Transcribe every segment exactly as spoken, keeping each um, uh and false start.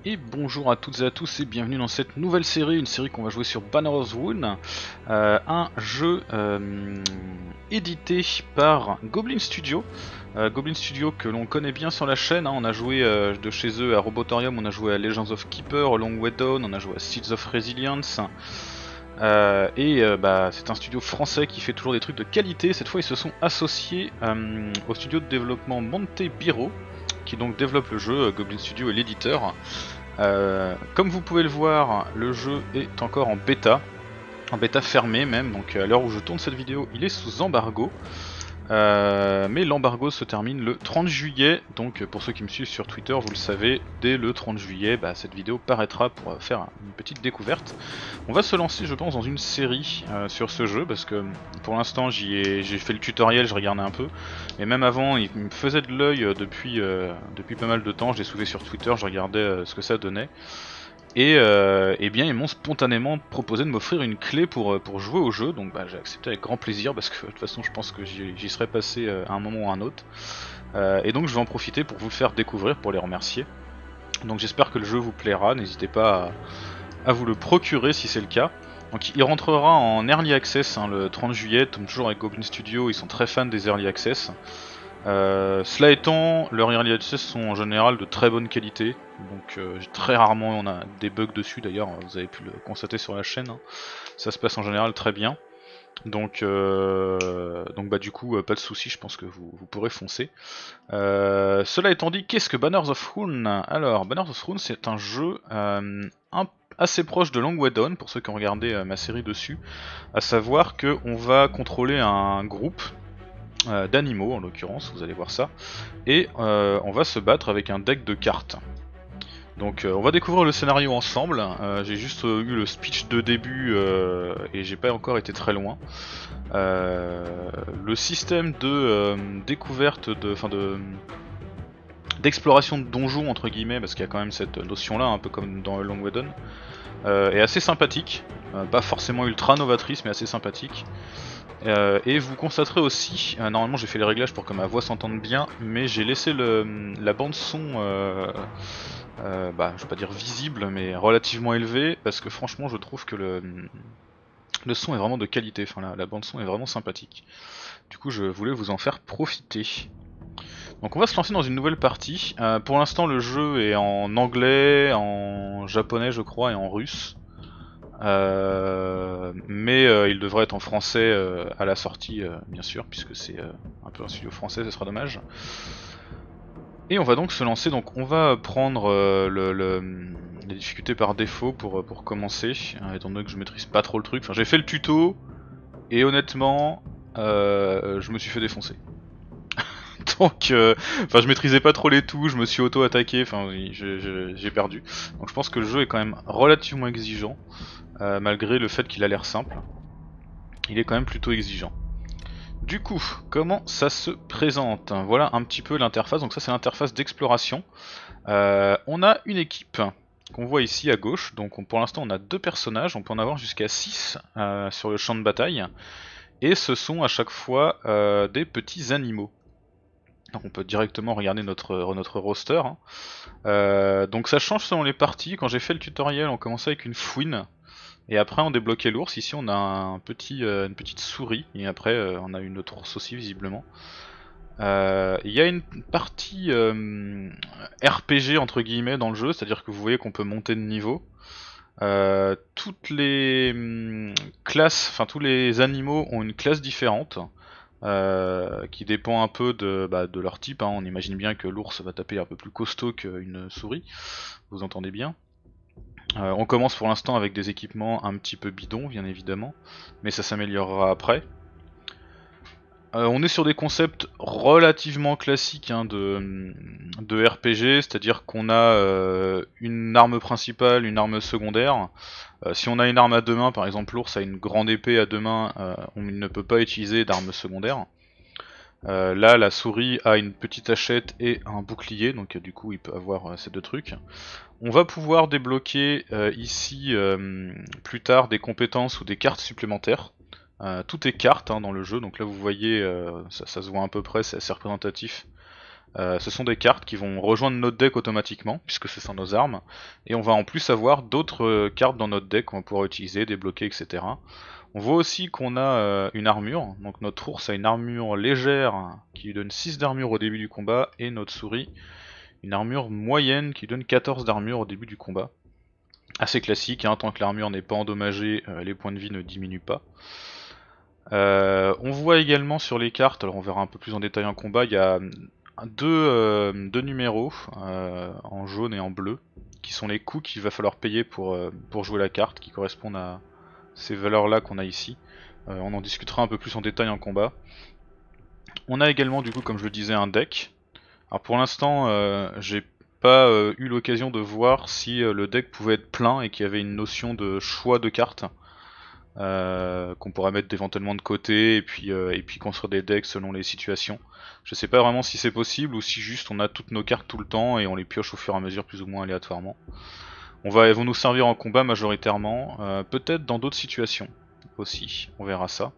Et bonjour à toutes et à tous et bienvenue dans cette nouvelle série, une série qu'on va jouer sur Banner's Rune, euh, un jeu euh, édité par Goblin Studio. Euh, Goblin Studio que l'on connaît bien sur la chaîne, hein. On a joué euh, de chez eux à Robotorium, on a joué à Legends of Keeper, A Long Way Down, on a joué à Seeds of Resilience. Euh, et euh, bah, c'est un studio français qui fait toujours des trucs de qualité. Cette fois ils se sont associés euh, au studio de développement Monte Biro, qui donc développe le jeu. Goblin Studio est l'éditeur. Euh, comme vous pouvez le voir, le jeu est encore en bêta, en bêta fermée même, donc à l'heure où je tourne cette vidéo, il est sous embargo. Euh, mais l'embargo se termine le trente juillet, donc pour ceux qui me suivent sur Twitter, vous le savez, dès le trente juillet, bah, cette vidéo paraîtra pour faire une petite découverte. On va se lancer, je pense, dans une série euh, sur ce jeu, parce que pour l'instant j'ai fait le tutoriel, je regardais un peu, mais même avant, il me faisait de l'œil depuis, euh, depuis pas mal de temps, je l'ai soulevé sur Twitter, je regardais euh, ce que ça donnait. Et euh, eh bien ils m'ont spontanément proposé de m'offrir une clé pour, pour jouer au jeu, donc bah, j'ai accepté avec grand plaisir parce que de toute façon je pense que j'y serais passé à un moment ou à un autre. Euh, et donc je vais en profiter pour vous le faire découvrir, pour les remercier. Donc j'espère que le jeu vous plaira, n'hésitez pas à, à vous le procurer si c'est le cas. Donc il rentrera en Early Access hein, le trente juillet, comme toujours avec Goblin Studio, ils sont très fans des Early Access. Euh, cela étant, leurs Early Access sont en général de très bonne qualité, donc euh, très rarement on a des bugs dessus d'ailleurs, vous avez pu le constater sur la chaîne, hein. Ça se passe en général très bien, donc, euh, donc bah du coup euh, pas de soucis, je pense que vous, vous pourrez foncer. Euh, cela étant dit, qu'est-ce que Banners of Rune? Alors Banners of Rune c'est un jeu euh, un, assez proche de Long Way Down, pour ceux qui ont regardé euh, ma série dessus, à savoir que on va contrôler un groupe Euh, d'animaux en l'occurrence, vous allez voir ça, et euh, on va se battre avec un deck de cartes. Donc euh, on va découvrir le scénario ensemble. Euh, j'ai juste euh, eu le speech de début euh, et j'ai pas encore été très loin. Euh, le système de euh, découverte, de, enfin de d'exploration de donjons entre guillemets, parce qu'il y a quand même cette notion là, un peu comme dans Long Way Down, euh, est assez sympathique. Euh, pas forcément ultra novatrice, mais assez sympathique. Euh, et vous constaterez aussi, euh, normalement j'ai fait les réglages pour que ma voix s'entende bien, mais j'ai laissé le, la bande son, euh, euh, bah, je vais pas dire visible, mais relativement élevée, parce que franchement je trouve que le, le son est vraiment de qualité, enfin la, la bande son est vraiment sympathique. Du coup je voulais vous en faire profiter. Donc on va se lancer dans une nouvelle partie. Euh, pour l'instant le jeu est en anglais, en japonais je crois, et en russe. Euh, mais euh, il devrait être en français euh, à la sortie, euh, bien sûr, puisque c'est euh, un peu un studio français, ce sera dommage. Et on va donc se lancer, donc on va prendre euh, le, le, les difficultés par défaut pour, pour commencer, hein, étant donné que je maîtrise pas trop le truc. Enfin, j'ai fait le tuto, et honnêtement, euh, je me suis fait défoncer. Donc, euh, enfin, je maîtrisais pas trop les touches, je me suis auto-attaqué, enfin, oui, j'ai perdu. Donc je pense que le jeu est quand même relativement exigeant. Euh, malgré le fait qu'il a l'air simple, il est quand même plutôt exigeant. Du coup, comment ça se présente? Voilà un petit peu l'interface, donc ça c'est l'interface d'exploration. Euh, on a une équipe qu'on voit ici à gauche, donc on, pour l'instant on a deux personnages, on peut en avoir jusqu'à six euh, sur le champ de bataille, et ce sont à chaque fois euh, des petits animaux. Donc on peut directement regarder notre, notre roster. Hein. Euh, donc ça change selon les parties, quand j'ai fait le tutoriel on commençait avec une fouine, et après on débloquait l'ours, ici on a un petit, euh, une petite souris, et après euh, on a une autre ours aussi visiblement. Euh, il y a une partie euh, R P G entre guillemets dans le jeu, c'est-à-dire que vous voyez qu'on peut monter de niveau. Euh, toutes les hum, classes, enfin tous les animaux ont une classe différente, euh, qui dépend un peu de, bah, de leur type, hein. On imagine bien que l'ours va taper un peu plus costaud qu'une souris, vous entendez bien. Euh, on commence pour l'instant avec des équipements un petit peu bidons, bien évidemment, mais ça s'améliorera après. Euh, on est sur des concepts relativement classiques hein, de, de R P G, c'est-à-dire qu'on a euh, une arme principale, une arme secondaire. Euh, si on a une arme à deux mains, par exemple l'ours a une grande épée à deux mains, euh, on ne peut pas utiliser d'arme secondaire. Euh, là, la souris a une petite hachette et un bouclier, donc euh, du coup il peut avoir euh, ces deux trucs. On va pouvoir débloquer euh, ici euh, plus tard des compétences ou des cartes supplémentaires. Euh, tout est carte hein, dans le jeu, donc là vous voyez, euh, ça, ça se voit à peu près, c'est assez représentatif Euh, ce sont des cartes qui vont rejoindre notre deck automatiquement, puisque ce sont nos armes, et on va en plus avoir d'autres euh, cartes dans notre deck qu'on va pouvoir utiliser, débloquer, et cetera. On voit aussi qu'on a euh, une armure, donc notre ours a une armure légère qui lui donne six d'armure au début du combat, et notre souris une armure moyenne qui lui donne quatorze d'armure au début du combat. Assez classique, hein, tant que l'armure n'est pas endommagée, euh, les points de vie ne diminuent pas. Euh, on voit également sur les cartes, alors on verra un peu plus en détail en combat, il y a deux, euh, deux numéros euh, en jaune et en bleu qui sont les coûts qu'il va falloir payer pour, euh, pour jouer la carte, qui correspondent à ces valeurs là qu'on a ici. Euh, on en discutera un peu plus en détail en combat. On a également du coup, comme je le disais, un deck. Alors pour l'instant euh, j'ai pas euh, eu l'occasion de voir si euh, le deck pouvait être plein et qu'il y avait une notion de choix de cartes. Euh, qu'on pourrait mettre éventuellement de côté et puis, euh, et puis construire des decks selon les situations. Je sais pas vraiment si c'est possible ou si juste on a toutes nos cartes tout le temps et on les pioche au fur et à mesure plus ou moins aléatoirement. On va, elles vont nous servir en combat majoritairement, euh, peut-être dans d'autres situations aussi, on verra ça.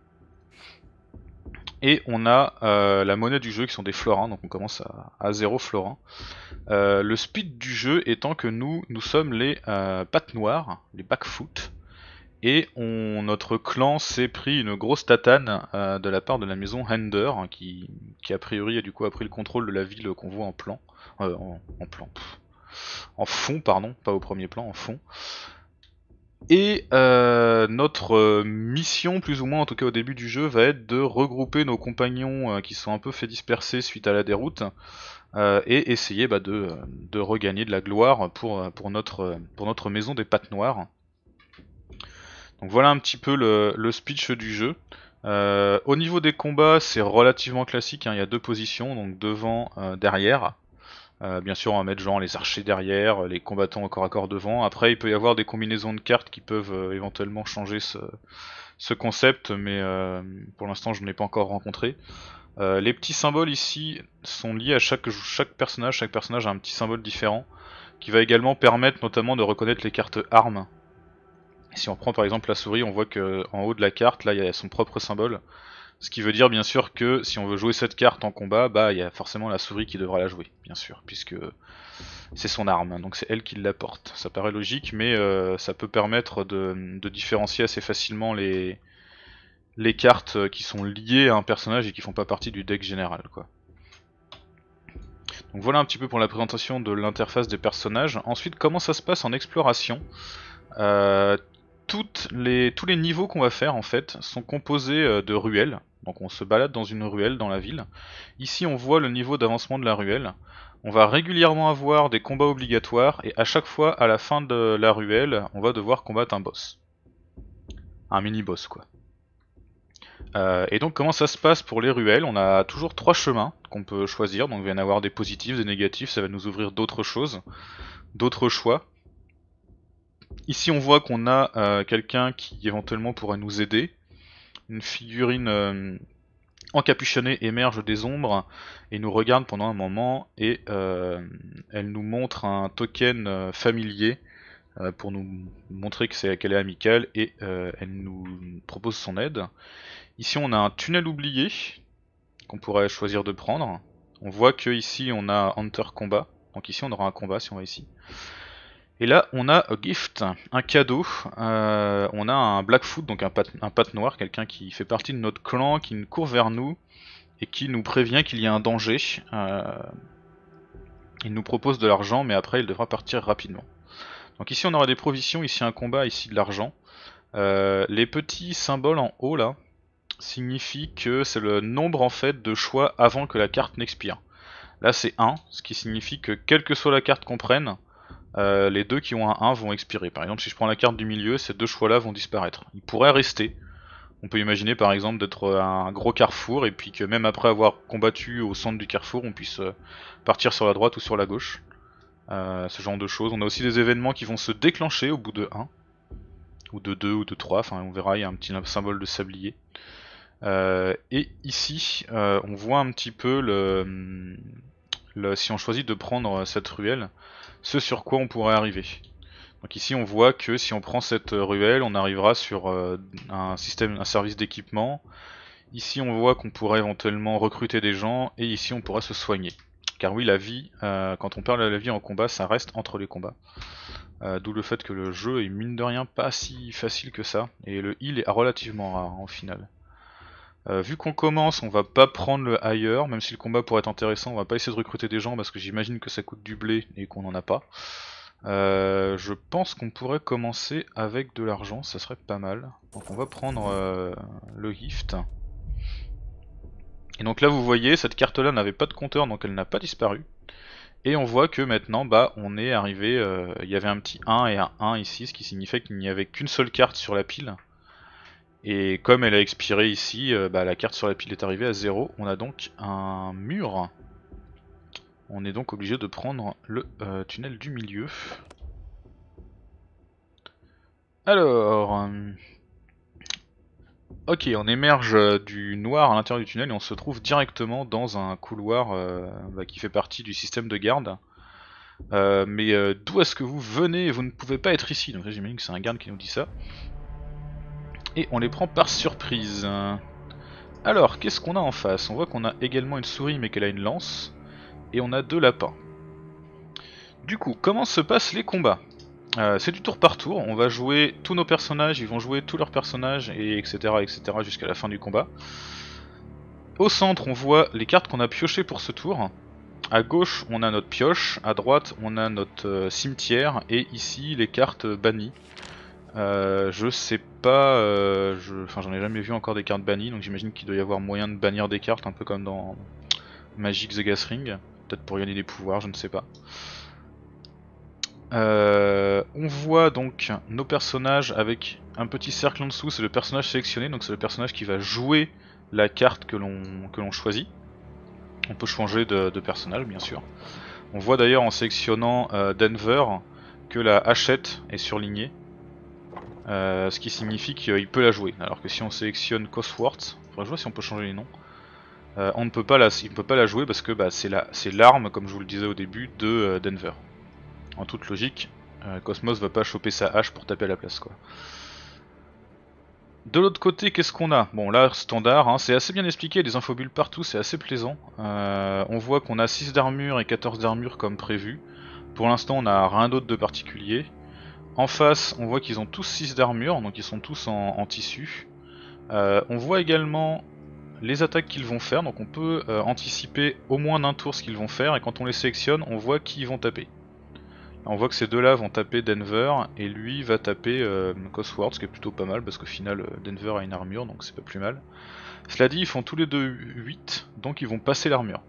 Et on a euh, la monnaie du jeu qui sont des florins, donc on commence à, à zéro florin. Euh, le speed du jeu étant que nous, nous sommes les euh, pattes noires, les backfoot. Et on, notre clan s'est pris une grosse tatane euh, de la part de la maison Hender, hein, qui, qui a priori a du coup a pris le contrôle de la ville qu'on voit en plan, euh, en, en plan, pff, en fond pardon, pas au premier plan, en fond. Et euh, notre euh, mission, plus ou moins en tout cas au début du jeu, va être de regrouper nos compagnons euh, qui sont un peu fait disperser suite à la déroute euh, et essayer bah, de, de regagner de la gloire pour, pour, notre, pour notre maison des pattes noires. Donc voilà un petit peu le, le speech du jeu. Euh, au niveau des combats, c'est relativement classique, hein. Il y a deux positions, donc devant, euh, derrière. Euh, bien sûr, on va mettre genre les archers derrière, les combattants au corps à corps devant. Après, il peut y avoir des combinaisons de cartes qui peuvent euh, éventuellement changer ce, ce concept, mais euh, pour l'instant, je ne l'ai pas encore rencontré. Euh, les petits symboles ici sont liés à chaque, chaque personnage. Chaque personnage a un petit symbole différent, qui va également permettre notamment de reconnaître les cartes armes. Si on prend par exemple la souris, on voit que en haut de la carte, là, il y a son propre symbole. Ce qui veut dire bien sûr que si on veut jouer cette carte en combat, bah il y a forcément la souris qui devra la jouer, bien sûr, puisque c'est son arme, donc c'est elle qui la porte. Ça paraît logique, mais euh, ça peut permettre de, de différencier assez facilement les, les cartes qui sont liées à un personnage et qui font pas partie du deck général, quoi. Donc voilà un petit peu pour la présentation de l'interface des personnages. Ensuite, comment ça se passe en exploration? euh, Toutes les, tous les niveaux qu'on va faire en fait sont composés euh, de ruelles. Donc on se balade dans une ruelle dans la ville. Ici on voit le niveau d'avancement de la ruelle. On va régulièrement avoir des combats obligatoires et à chaque fois à la fin de la ruelle on va devoir combattre un boss. Un mini-boss quoi. Euh, et donc comment ça se passe pour les ruelles? On a toujours trois chemins qu'on peut choisir. Donc il va y en avoir des positifs, des négatifs, ça va nous ouvrir d'autres choses, d'autres choix. Ici on voit qu'on a euh, quelqu'un qui éventuellement pourrait nous aider. Une figurine euh, encapuchonnée émerge des ombres et nous regarde pendant un moment et euh, elle nous montre un token euh, familier euh, pour nous montrer que c'est qu'elle est amicale et euh, elle nous propose son aide. Ici on a un tunnel oublié qu'on pourrait choisir de prendre. On voit que ici on a Hunter combat, donc ici on aura un combat si on va ici. Et là, on a a gift, un cadeau. Euh, on a un Blackfoot, donc un pat, un pat noir, quelqu'un qui fait partie de notre clan, qui nous court vers nous et qui nous prévient qu'il y a un danger. Euh, il nous propose de l'argent, mais après il devra partir rapidement. Donc ici on aura des provisions, ici un combat, ici de l'argent. Euh, les petits symboles en haut là signifient que c'est le nombre en fait de choix avant que la carte n'expire. Là c'est un, ce qui signifie que quelle que soit la carte qu'on prenne, Euh, les deux qui ont un un vont expirer. Par exemple, si je prends la carte du milieu, ces deux choix-là vont disparaître. Ils pourraient rester. On peut imaginer par exemple d'être un gros carrefour et puis que même après avoir combattu au centre du carrefour, on puisse partir sur la droite ou sur la gauche. Euh, ce genre de choses. On a aussi des événements qui vont se déclencher au bout de un, ou de deux, ou de trois. Enfin, on verra, il y a un petit symbole de sablier. Euh, et ici, euh, on voit un petit peu le, le, si on choisit de prendre cette ruelle, ce sur quoi on pourrait arriver. Donc ici on voit que si on prend cette ruelle, on arrivera sur euh, un système, un service d'équipement. Ici on voit qu'on pourrait éventuellement recruter des gens et ici on pourra se soigner. Car oui, la vie, euh, quand on perd la vie en combat, ça reste entre les combats. Euh, D'où le fait que le jeu est mine de rien pas si facile que ça, et le heal est relativement rare hein, au final. Euh, vu qu'on commence, on va pas prendre le higher, même si le combat pourrait être intéressant, on va pas essayer de recruter des gens parce que j'imagine que ça coûte du blé et qu'on en a pas. Euh, je pense qu'on pourrait commencer avec de l'argent, ça serait pas mal. Donc on va prendre euh, le gift. Et donc là vous voyez, cette carte là n'avait pas de compteur donc elle n'a pas disparu. Et on voit que maintenant bah on est arrivé, euh, il y avait un petit un et un un ici, ce qui signifiait qu'il n'y avait qu'une seule carte sur la pile. Et comme elle a expiré ici, euh, bah, la carte sur la pile est arrivée à zéro, on a donc un mur. On est donc obligé de prendre le euh, tunnel du milieu. Alors... Euh... Ok, on émerge du noir à l'intérieur du tunnel et on se trouve directement dans un couloir euh, bah, qui fait partie du système de garde. Euh, mais euh, d'où est-ce que vous venez? Vous ne pouvez pas être ici. Donc là j'imagine que c'est un garde qui nous dit ça. Et on les prend par surprise. Alors, qu'est-ce qu'on a en face? On voit qu'on a également une souris mais qu'elle a une lance. Et on a deux lapins. Du coup, comment se passent les combats? Euh, c'est du tour par tour, on va jouer tous nos personnages, ils vont jouer tous leurs personnages, et etc. etc. jusqu'à la fin du combat. Au centre, on voit les cartes qu'on a piochées pour ce tour. À gauche, on a notre pioche, à droite, on a notre euh, cimetière, et ici, les cartes bannies. Euh, je sais pas, euh, je... enfin j'en ai jamais vu encore des cartes bannies, donc j'imagine qu'il doit y avoir moyen de bannir des cartes, un peu comme dans Magic the Gathering, peut-être pour gagner des pouvoirs, je ne sais pas. Euh, on voit donc nos personnages avec un petit cercle en dessous, c'est le personnage sélectionné, donc c'est le personnage qui va jouer la carte que l'on que l'on choisit. On peut changer de, de personnage bien sûr. On voit d'ailleurs en sélectionnant euh, Denver que la hachette est surlignée, euh, ce qui signifie qu'il peut la jouer. Alors que si on sélectionne Cosworth, faudrait que je vois si on peut changer les noms. Euh, on ne peut pas la, il ne peut pas la jouer parce que bah, c'est la, c'est l'arme, comme je vous le disais au début, de euh, Denver. En toute logique, euh, Cosmos va pas choper sa hache pour taper à la place quoi. De l'autre côté, qu'est-ce qu'on a? Bon là, standard, hein, c'est assez bien expliqué, des infobules partout, c'est assez plaisant. Euh, on voit qu'on a six d'armure et quatorze d'armure comme prévu. Pour l'instant, on n'a rien d'autre de particulier. En face, on voit qu'ils ont tous six d'armure, donc ils sont tous en, en tissu. Euh, on voit également les attaques qu'ils vont faire, donc on peut euh, anticiper au moins d'un tour ce qu'ils vont faire, et quand on les sélectionne, on voit qui ils vont taper. On voit que ces deux là vont taper Denver et lui va taper euh, Cosworth, ce qui est plutôt pas mal parce qu'au final Denver a une armure donc c'est pas plus mal. Cela dit, ils font tous les deux huit, donc ils vont passer l'armure.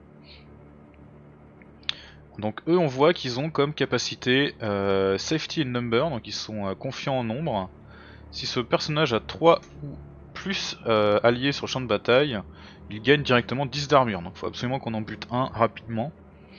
Donc eux on voit qu'ils ont comme capacité euh, Safety in Number, donc ils sont euh, confiants en nombre. Si ce personnage a trois ou plus euh, alliés sur le champ de bataille, il gagne directement dix d'armure, donc il faut absolument qu'on en bute un rapidement.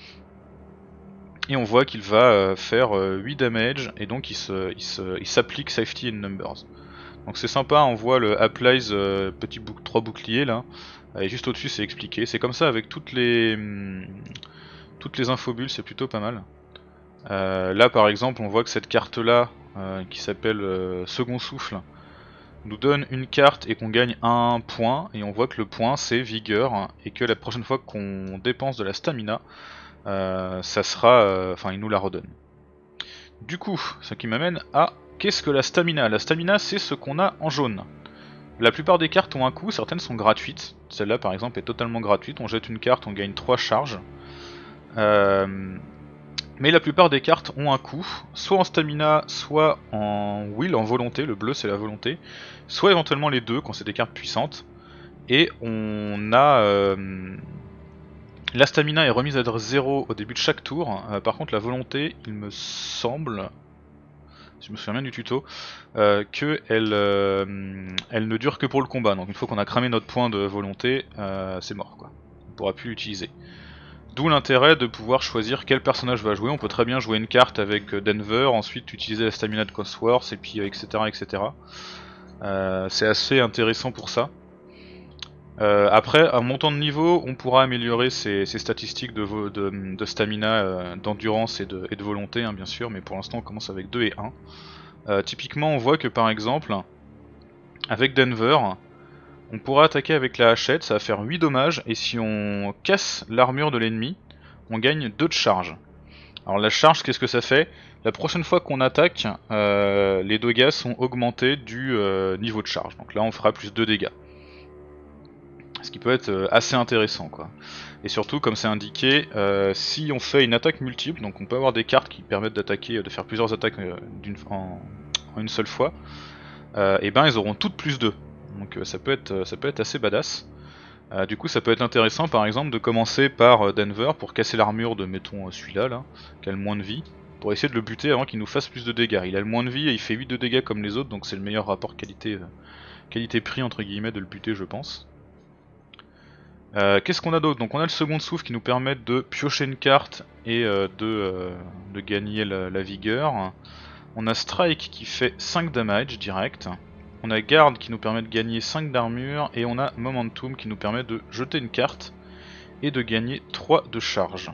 Et on voit qu'il va euh, faire euh, huit damage et donc il se, il se, il s'applique Safety in Numbers. Donc c'est sympa, on voit le Applies euh, petit bouc trois boucliers là, et juste au dessus c'est expliqué. C'est comme ça avec toutes les hum, toutes les infobules, c'est plutôt pas mal. Euh, là par exemple on voit que cette carte là, euh, qui s'appelle euh, Second Souffle, nous donne une carte et qu'on gagne un point, et on voit que le point c'est Vigueur, et que la prochaine fois qu'on dépense de la stamina, Euh, ça sera, enfin euh, il nous la redonne. Du coup, ce qui m'amène à qu'est-ce que la stamina? La stamina c'est ce qu'on a en jaune. La plupart des cartes ont un coût, certaines sont gratuites. Celle-là par exemple est totalement gratuite, on jette une carte, on gagne trois charges. Euh, mais la plupart des cartes ont un coût, soit en stamina, soit en will, en volonté, le bleu c'est la volonté, soit éventuellement les deux quand c'est des cartes puissantes. Et on a... Euh, La stamina est remise à zéro au début de chaque tour, euh, par contre la volonté, il me semble, si je me souviens bien du tuto, euh, que elle, euh, elle ne dure que pour le combat, donc une fois qu'on a cramé notre point de volonté, euh, c'est mort quoi, on ne pourra plus l'utiliser. D'où l'intérêt de pouvoir choisir quel personnage va jouer, on peut très bien jouer une carte avec Denver, ensuite utiliser la stamina de Cosworth, et puis euh, et cetera et cetera. Euh, c'est assez intéressant pour ça. Euh, après, à montant de niveau, on pourra améliorer ses, ses statistiques de, de, de stamina, euh, d'endurance et de, et de volonté, hein, bien sûr, mais pour l'instant on commence avec deux et un. Euh, typiquement, on voit que par exemple, avec Denver, on pourra attaquer avec la hachette, ça va faire huit dommages, et si on casse l'armure de l'ennemi, on gagne deux de charge. Alors la charge, qu'est-ce que ça fait? La prochaine fois qu'on attaque, euh, les dégâts sont augmentés du euh, niveau de charge. Donc là on fera plus deux dégâts. Ce qui peut être euh, assez intéressant quoi. Et surtout comme c'est indiqué, euh, si on fait une attaque multiple, donc on peut avoir des cartes qui permettent d'attaquer, de faire plusieurs attaques euh, d'une, en, en une seule fois, euh, et ben ils auront toutes plus deux. Donc euh, ça, peut être, ça peut être assez badass. Euh, du coup ça peut être intéressant par exemple de commencer par euh, Denver pour casser l'armure de mettons euh, celui-là là, qui a le moins de vie, pour essayer de le buter avant qu'il nous fasse plus de dégâts. Il a le moins de vie et il fait huit de dégâts comme les autres, donc c'est le meilleur rapport qualité, euh, qualité-prix entre guillemets de le buter je pense. Euh, Qu'est-ce qu'on a d'autre? Donc on a le second souffle qui nous permet de piocher une carte et euh, de, euh, de gagner la, la vigueur. On a Strike qui fait cinq damage direct. On a Garde qui nous permet de gagner cinq d'armure. Et on a Momentum qui nous permet de jeter une carte et de gagner trois de charge.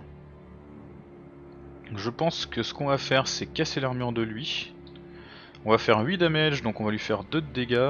Je pense que ce qu'on va faire c'est casser l'armure de lui. On va faire huit damage, donc on va lui faire deux de dégâts.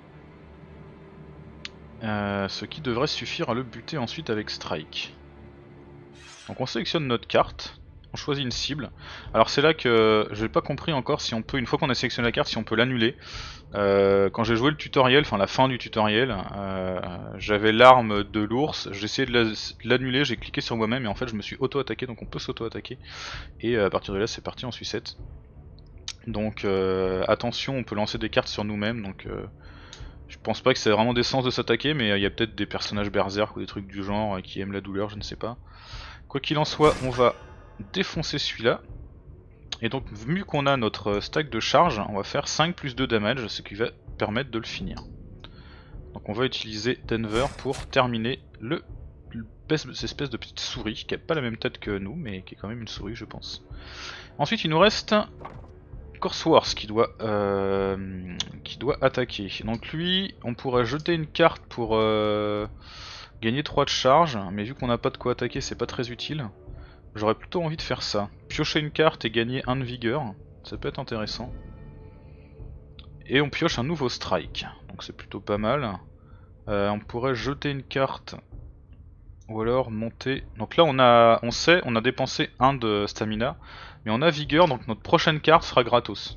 Euh, ce qui devrait suffire à le buter ensuite avec Strike. Donc on sélectionne notre carte, on choisit une cible. Alors c'est là que j'ai pas compris encore si on peut, une fois qu'on a sélectionné la carte, si on peut l'annuler. Euh, quand j'ai joué le tutoriel, enfin la fin du tutoriel, euh, j'avais l'arme de l'ours, j'ai essayé de l'annuler, j'ai cliqué sur moi-même et en fait je me suis auto-attaqué, donc on peut s'auto-attaquer. Et à partir de là c'est parti en sucette. Donc euh, attention, on peut lancer des cartes sur nous-mêmes, donc... Euh, je pense pas que c'est vraiment des sens de s'attaquer, mais il y a peut-être des personnages berserk ou des trucs du genre euh, qui aiment la douleur, je ne sais pas. Quoi qu'il en soit, on va défoncer celui-là. Et donc, vu qu'on a notre stack de charge, on va faire cinq plus deux damage, ce qui va permettre de le finir. Donc on va utiliser Denver pour terminer le, le cette espèce de petite souris, qui a pas la même tête que nous, mais qui est quand même une souris, je pense. Ensuite, il nous reste... Corswars qui doit euh, qui doit attaquer. Donc lui, on pourrait jeter une carte pour euh, gagner trois de charge, mais vu qu'on n'a pas de quoi attaquer, c'est pas très utile. J'aurais plutôt envie de faire ça. Piocher une carte et gagner un de vigueur, ça peut être intéressant. Et on pioche un nouveau strike, donc c'est plutôt pas mal. Euh, on pourrait jeter une carte ou alors monter. Donc là on a on sait, on a dépensé un de stamina. Mais on a vigueur, donc notre prochaine carte sera gratos.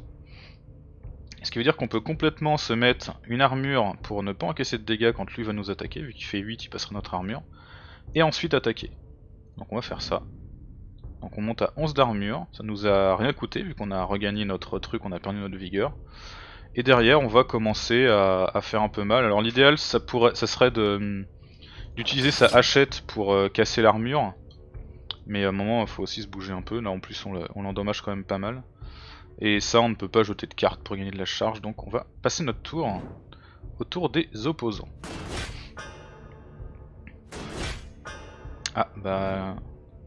Ce qui veut dire qu'on peut complètement se mettre une armure pour ne pas encaisser de dégâts quand lui va nous attaquer, vu qu'il fait huit, il passera notre armure. Et ensuite attaquer. Donc on va faire ça. Donc on monte à onze d'armure, ça nous a rien coûté, vu qu'on a regagné notre truc, on a perdu notre vigueur. Et derrière on va commencer à, à faire un peu mal. Alors l'idéal ça pourrait, ça serait de d'utiliser sa hachette pour euh, casser l'armure. Mais à un moment il faut aussi se bouger un peu, là en plus on l'endommage quand même pas mal. Et ça on ne peut pas jeter de cartes pour gagner de la charge, donc on va passer notre tour au tour des opposants. Ah bah...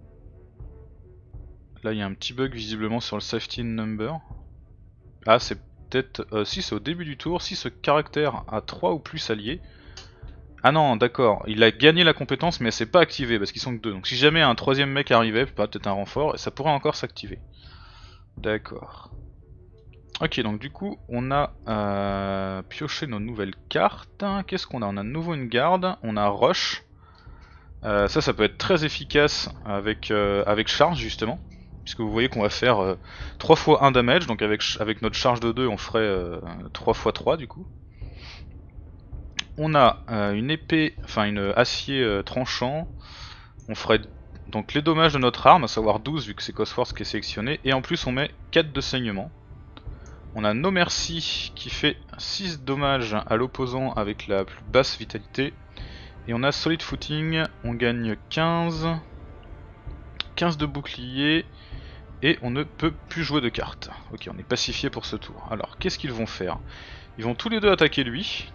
Là il y a un petit bug visiblement sur le safety number. Ah c'est peut-être... Euh, si c'est au début du tour, si ce caractère a trois ou plus alliés... Ah non, d'accord, il a gagné la compétence mais c'est pas activé parce qu'ils sont que deux. Donc si jamais un troisième mec arrivait, peut-être un renfort, ça pourrait encore s'activer. D'accord. Ok, donc du coup on a euh, pioché nos nouvelles cartes. Qu'est-ce qu'on a? On a de nouveau une garde, on a Rush. Euh, ça, ça peut être très efficace avec, euh, avec charge justement. Puisque vous voyez qu'on va faire euh, trois fois un damage, donc avec, avec notre charge de deux on ferait euh, trois fois trois du coup. On a euh, une épée, enfin une acier euh, tranchant, on ferait donc les dommages de notre arme, à savoir douze vu que c'est Cosforce qui est sélectionné, et en plus on met quatre de saignement. On a No Mercy qui fait six dommages à l'opposant avec la plus basse vitalité, et on a Solid Footing, on gagne quinze, quinze de bouclier, et on ne peut plus jouer de cartes. Ok, on est pacifié pour ce tour. Alors qu'est-ce qu'ils vont faire? Ils vont tous les deux attaquer lui.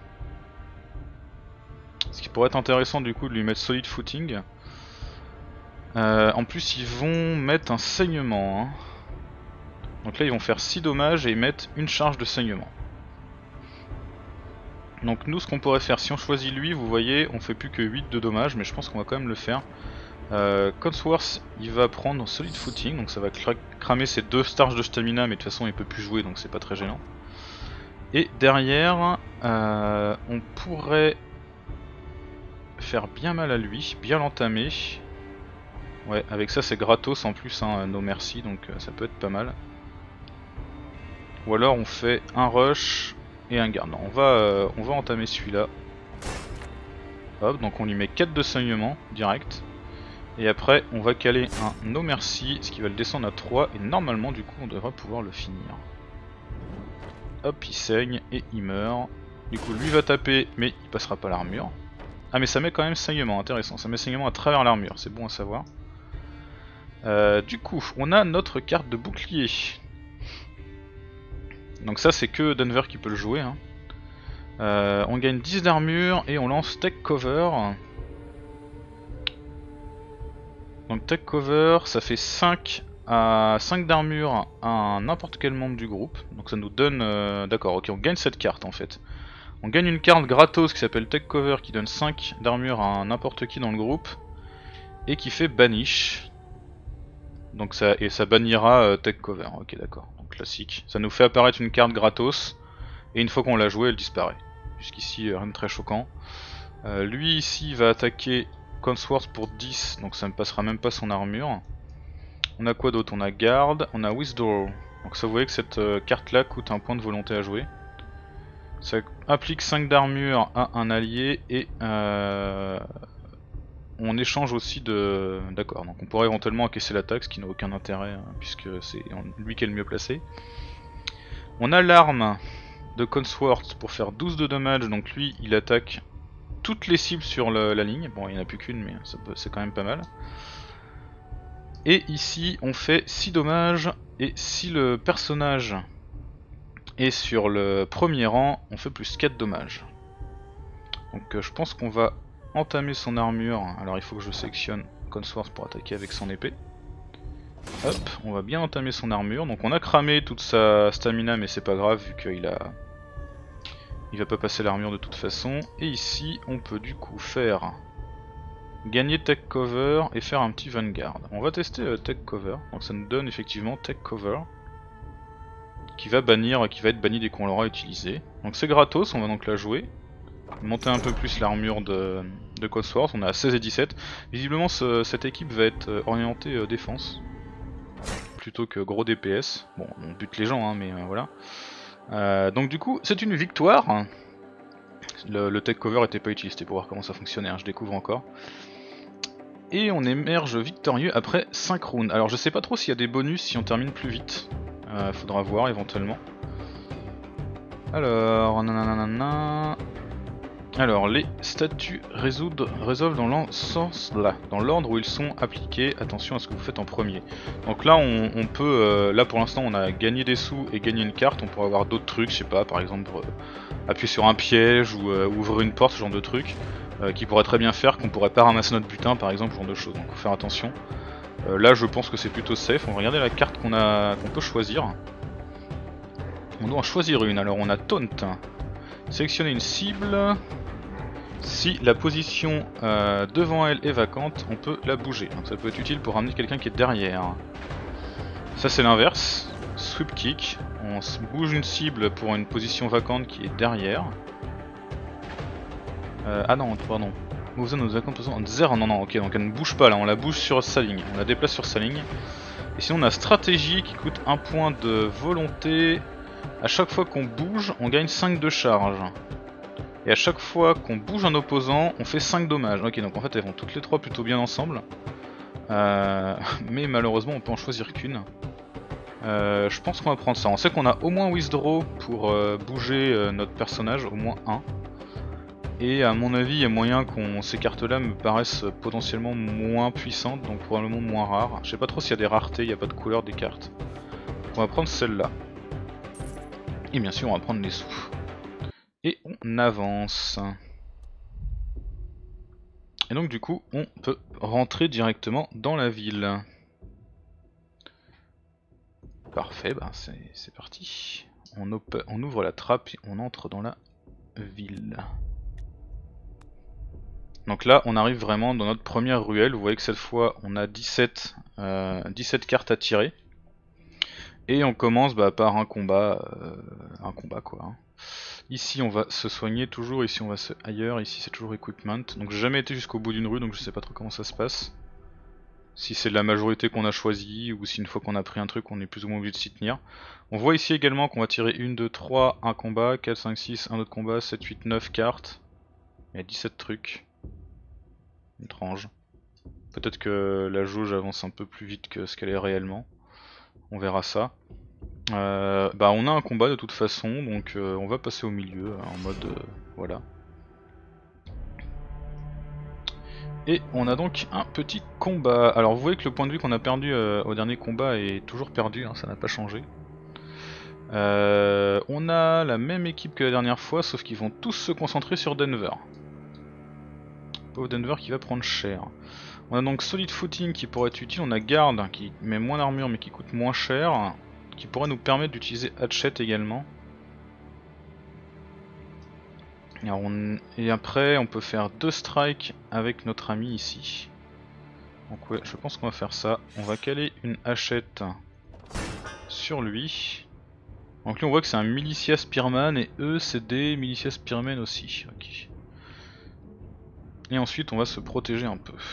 Ce qui pourrait être intéressant du coup de lui mettre Solid Footing. Euh, en plus ils vont mettre un saignement. Hein. Donc là ils vont faire six dommages et ils mettent une charge de saignement. Donc nous ce qu'on pourrait faire, si on choisit lui, vous voyez, on fait plus que huit de dommages, mais je pense qu'on va quand même le faire. Euh, Codsworth il va prendre Solid Footing, donc ça va cramer ses deux starches de stamina, mais de toute façon il peut plus jouer donc c'est pas très gênant. Et derrière, euh, on pourrait... faire bien mal à lui, bien l'entamer. Ouais, avec ça c'est gratos en plus, hein, no merci, donc euh, ça peut être pas mal. Ou alors on fait un rush et un garde. Non, on va, euh, on va entamer celui-là. Hop, donc on lui met quatre de saignement direct. Et après on va caler un no merci, ce qui va le descendre à trois. Et normalement du coup on devrait pouvoir le finir. Hop, il saigne et il meurt. Du coup lui va taper mais il passera pas l'armure. Ah mais ça met quand même saignement, intéressant. Ça met saignement à travers l'armure, c'est bon à savoir. Euh, du coup, on a notre carte de bouclier. Donc ça c'est que Denver qui peut le jouer. Hein. Euh, on gagne dix d'armure et on lance Tech Cover. Donc Tech Cover, ça fait cinq à cinq d'armure à n'importe quel membre du groupe. Donc ça nous donne... Euh, D'accord, ok, on gagne cette carte en fait. On gagne une carte gratos qui s'appelle Tech Cover qui donne cinq d'armure à n'importe qui dans le groupe. Et qui fait Banish. Donc ça, et ça bannira euh, Tech Cover, ok d'accord, donc classique. Ça nous fait apparaître une carte gratos, et une fois qu'on l'a jouée, elle disparaît. Jusqu'ici, euh, rien de très choquant. Euh, lui ici va attaquer Consworth pour dix, donc ça ne passera même pas son armure. On a quoi d'autre? On a Garde, on a Withdraw. Donc ça vous voyez que cette euh, carte là coûte un point de volonté à jouer. Ça applique cinq d'armure à un allié, et... Euh, on échange aussi de... D'accord, donc on pourrait éventuellement encaisser l'attaque, ce qui n'a aucun intérêt, hein, puisque c'est lui qui est le mieux placé. On a l'arme de Consworth pour faire douze de dommages, donc lui il attaque toutes les cibles sur le, la ligne. Bon, il n'y en a plus qu'une, mais c'est quand même pas mal. Et ici on fait six dommages, et si le personnage est sur le premier rang, on fait plus quatre dommages. Donc euh, je pense qu'on va entamer son armure. Alors il faut que je sélectionne Consworth pour attaquer avec son épée. Hop, on va bien entamer son armure. Donc on a cramé toute sa stamina, mais c'est pas grave vu qu'il a... il va pas passer l'armure de toute façon. Et ici on peut du coup faire gagner Tech Cover et faire un petit Vanguard. On va tester euh, Tech Cover. Donc ça nous donne effectivement Tech Cover qui va bannir, qui va être banni dès qu'on l'aura utilisé. Donc c'est gratos, on va donc la jouer. Monter un peu plus l'armure de, de Consworth, on est à seize et dix-sept. Visiblement ce, cette équipe va être orientée euh, défense plutôt que gros D P S. Bon, on bute les gens, hein, mais euh, voilà. Euh, donc du coup, c'est une victoire. Le, le Tech Cover était pas utilisé pour voir comment ça fonctionnait, hein, je découvre encore. Et on émerge victorieux après cinq rounds. Alors je sais pas trop s'il y a des bonus si on termine plus vite. Euh, faudra voir éventuellement. Alors, nanana. Alors, les statuts résoudent, résolvent dans l'ordre où ils sont appliqués. Attention à ce que vous faites en premier. Donc là, on, on peut, euh, là pour l'instant, on a gagné des sous et gagné une carte. On pourrait avoir d'autres trucs, je sais pas, par exemple, euh, appuyer sur un piège ou euh, ouvrir une porte, ce genre de trucs, euh, qui pourrait très bien faire qu'on pourrait pas ramasser notre butin, par exemple, ce genre de choses. Donc, faut faire attention. Euh, là, je pense que c'est plutôt safe. On va regarder la carte qu'on a, qu'on peut choisir. On doit en choisir une. Alors, on a Taunt. Sélectionner une cible. Si la position euh, devant elle est vacante, on peut la bouger. Donc ça peut être utile pour ramener quelqu'un qui est derrière. Ça c'est l'inverse. Sweep kick. On bouge une cible pour une position vacante qui est derrière. Euh, ah non, pardon. Move nos vacante position. Zéro, non, non, ok, donc elle ne bouge pas là, on la bouge sur sa ligne. On la déplace sur sa ligne. Et sinon on a stratégie qui coûte un point de volonté. À chaque fois qu'on bouge, on gagne cinq de charge. Et à chaque fois qu'on bouge un opposant, on fait cinq dommages. Ok, donc en fait elles vont toutes les trois plutôt bien ensemble. Euh, mais malheureusement on peut en choisir qu'une. Euh, je pense qu'on va prendre ça. On sait qu'on a au moins Withdraw pour euh, bouger euh, notre personnage, au moins un. Et à mon avis il y a moyen qu'on ces cartes là me paraissent potentiellement moins puissantes, donc probablement moins rares. Je sais pas trop s'il y a des raretés, il n'y a pas de couleur des cartes. On va prendre celle-là. Et bien sûr on va prendre les sous. Et on avance. Et donc du coup on peut rentrer directement dans la ville. Parfait, bah c'est parti. On, on ouvre la trappe et on entre dans la ville. Donc là on arrive vraiment dans notre première ruelle. Vous voyez que cette fois on a dix-sept, euh, dix-sept cartes à tirer. Et on commence bah, par un combat, euh, un combat quoi. Hein. Ici on va se soigner toujours, ici on va se ailleurs, ici c'est toujours equipment. Donc j'ai jamais été jusqu'au bout d'une rue donc je sais pas trop comment ça se passe. si c'est de la majorité qu'on a choisi ou si une fois qu'on a pris un truc on est plus ou moins obligé de s'y tenir. On voit ici également qu'on va tirer une, deux, trois, un combat, quatre, cinq, six, un autre combat, sept, huit, neuf cartes. Il y a dix-sept trucs. Étrange. Peut-être que la jauge avance un peu plus vite que ce qu'elle est réellement. On verra ça. Euh, bah on a un combat de toute façon, donc euh, on va passer au milieu en mode euh, voilà. Et on a donc un petit combat. Alors vous voyez que le point de vue qu'on a perdu euh, au dernier combat est toujours perdu, hein, ça n'a pas changé. Euh, on a la même équipe que la dernière fois, sauf qu'ils vont tous se concentrer sur Denver. Pauvre Denver qui va prendre cher. On a donc Solid Footing qui pourrait être utile, on a Guard qui met moins d'armure mais qui coûte moins cher, qui pourrait nous permettre d'utiliser Hatchet également. Alors on... Et après on peut faire deux strikes avec notre ami ici. Donc ouais, je pense qu'on va faire ça. On va caler une hachette sur lui. Donc là on voit que c'est un Militia Spearman et eux c'est des Militia Spearmen aussi. Okay. Et ensuite on va se protéger un peu.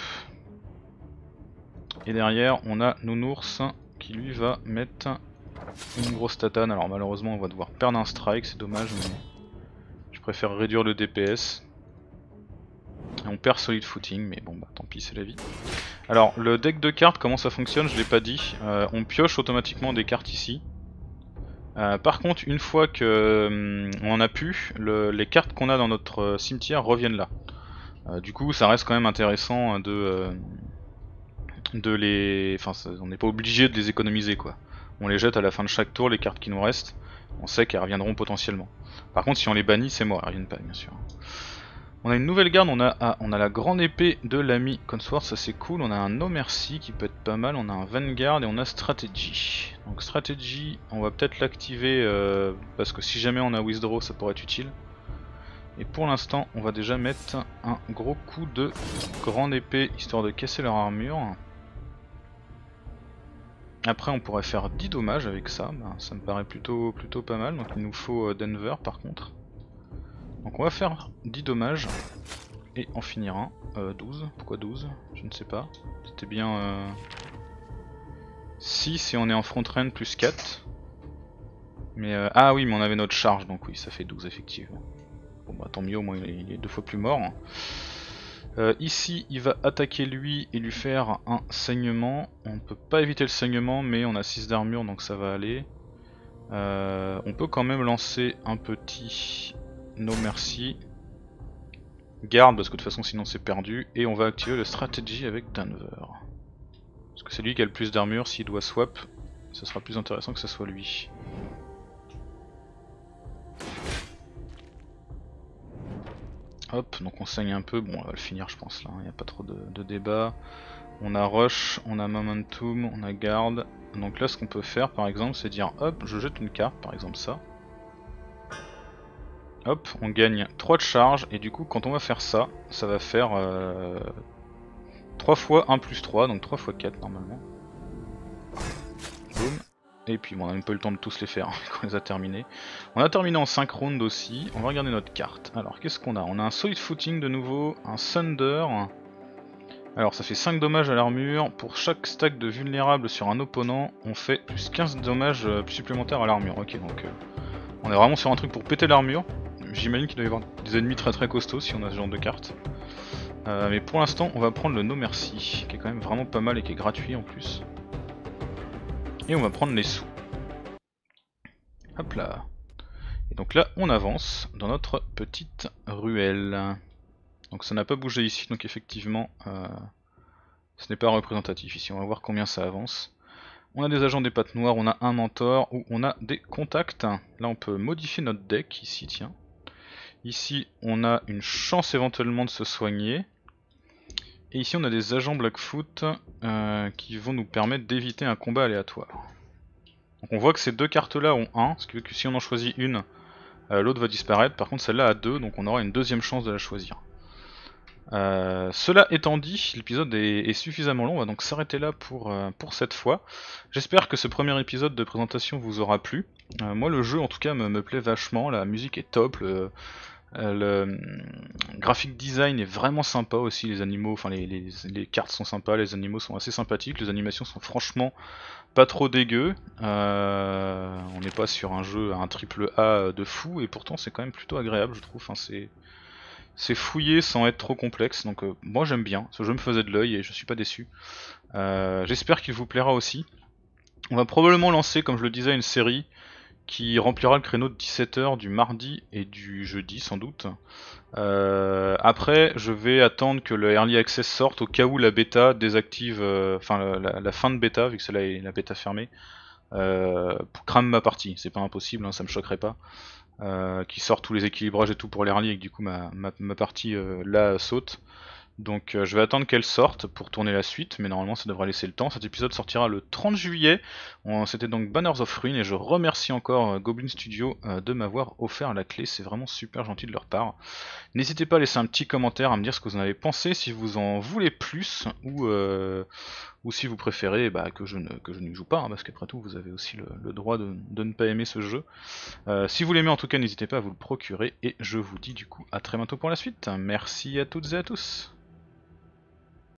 Et derrière on a Nounours qui lui va mettre une grosse tatane. Alors malheureusement on va devoir perdre un strike, c'est dommage mais je préfère réduire le D P S. Et on perd Solid Footing mais bon bah tant pis c'est la vie. Alors le deck de cartes comment ça fonctionne je l'ai pas dit. Euh, on pioche automatiquement des cartes ici. Euh, par contre une fois que hum, on en a pu, le, les cartes qu'on a dans notre euh, cimetière reviennent là. Euh, du coup ça reste quand même intéressant de, euh, de les... Enfin on n'est pas obligé de les économiser quoi. On les jette à la fin de chaque tour les cartes qui nous restent. On sait qu'elles reviendront potentiellement. Par contre si on les bannit c'est mort, elles reviennent pas bien sûr. On a une nouvelle garde, on a, ah, on a la grande épée de l'ami Consort, ça c'est cool. On a un No Mercy qui peut être pas mal, on a un Vanguard et on a Strategy. Donc Strategy, on va peut-être l'activer euh, parce que si jamais on a Withdraw ça pourrait être utile. Et pour l'instant on va déjà mettre un gros coup de grande épée histoire de casser leur armure. Après on pourrait faire dix dommages avec ça, ben, ça me paraît plutôt, plutôt pas mal. Donc il nous faut Denver par contre. Donc on va faire dix dommages et en finir un. Euh, douze, pourquoi douze? Je ne sais pas. C'était bien euh... six et on est en front range plus quatre. Mais euh... ah oui mais on avait notre charge donc oui ça fait douze effectivement. Bon bah tant mieux au moins il est deux fois plus mort. Euh, ici il va attaquer lui et lui faire un saignement. On peut pas éviter le saignement mais on a six d'armure donc ça va aller. Euh... On peut quand même lancer un petit... No Mercy. Garde parce que de toute façon sinon c'est perdu. Et on va activer le Strategy avec Denver. Parce que c'est lui qui a le plus d'armure, s'il doit swap, ce sera plus intéressant que ce soit lui. Hop, donc on saigne un peu, bon on va le finir je pense là, il n'y a pas trop de, de débat. On a Rush, on a Momentum, on a Garde. Donc là ce qu'on peut faire par exemple c'est dire hop je jette une carte, par exemple ça. Hop, on gagne trois de charge et du coup quand on va faire ça, ça va faire euh, trois fois un plus trois, donc trois fois quatre normalement. Boum. Et puis bon, on a même pas eu le temps de tous les faire quand on les a terminés. On a terminé en cinq rounds aussi, on va regarder notre carte. Alors qu'est-ce qu'on a? On a un Solid Footing de nouveau, un Thunder. Alors ça fait cinq dommages à l'armure, pour chaque stack de vulnérable sur un opponent, on fait plus quinze dommages supplémentaires à l'armure. Ok donc euh, on est vraiment sur un truc pour péter l'armure. J'imagine qu'il doit y avoir des ennemis très très costauds si on a ce genre de carte. Euh, mais pour l'instant on va prendre le No Mercy, qui est quand même vraiment pas mal et qui est gratuit en plus. Et on va prendre les sous. Hop là. Et donc là on avance dans notre petite ruelle. Donc ça n'a pas bougé ici, donc effectivement euh, ce n'est pas représentatif ici. On va voir combien ça avance. On a des agents des pattes noires, on a un mentor, ou on a des contacts. Là on peut modifier notre deck ici, tiens. Ici on a une chance éventuellement de se soigner. Et ici on a des agents Blackfoot euh, qui vont nous permettre d'éviter un combat aléatoire. Donc on voit que ces deux cartes là ont un, ce qui veut que si on en choisit une, euh, l'autre va disparaître. Par contre celle-là a deux, donc on aura une deuxième chance de la choisir. Euh, cela étant dit, l'épisode est, est suffisamment long, on va donc s'arrêter là pour, euh, pour cette fois. J'espère que ce premier épisode de présentation vous aura plu. Euh, moi le jeu en tout cas me, me plaît vachement, la musique est top, le, Euh, le hum, graphic design est vraiment sympa aussi, les animaux, enfin les, les, les cartes sont sympas, les animaux sont assez sympathiques, les animations sont franchement pas trop dégueu. Euh, on n'est pas sur un jeu à un triple A de fou et pourtant c'est quand même plutôt agréable je trouve. Enfin, c'est c'est fouillé sans être trop complexe, donc euh, moi j'aime bien. Ce jeu me faisait de l'œil et je suis pas déçu. Euh, J'espère qu'il vous plaira aussi. On va probablement lancer, comme je le disais, une série qui remplira le créneau de dix-sept heures du mardi et du jeudi sans doute. Euh, après, je vais attendre que le Early Access sorte au cas où la bêta désactive, euh, enfin la, la- la fin de bêta, vu que celle-là est la bêta fermée, euh, pour crame ma partie. C'est pas impossible, hein, ça me choquerait pas. Euh, qui sort tous les équilibrages et tout pour l'early et que du coup ma, ma, ma partie euh, là saute. Donc euh, je vais attendre qu'elle sorte pour tourner la suite, mais normalement ça devrait laisser le temps. Cet épisode sortira le trente juillet. C'était donc Banners of Ruin et je remercie encore euh, Goblin Studio euh, de m'avoir offert la clé, c'est vraiment super gentil de leur part. N'hésitez pas à laisser un petit commentaire, à me dire ce que vous en avez pensé, si vous en voulez plus, ou, euh, ou si vous préférez bah, que je ne que je n'y joue pas, hein, parce qu'après tout vous avez aussi le, le droit de, de ne pas aimer ce jeu. Euh, si vous l'aimez en tout cas, n'hésitez pas à vous le procurer, et je vous dis du coup à très bientôt pour la suite. Merci à toutes et à tous.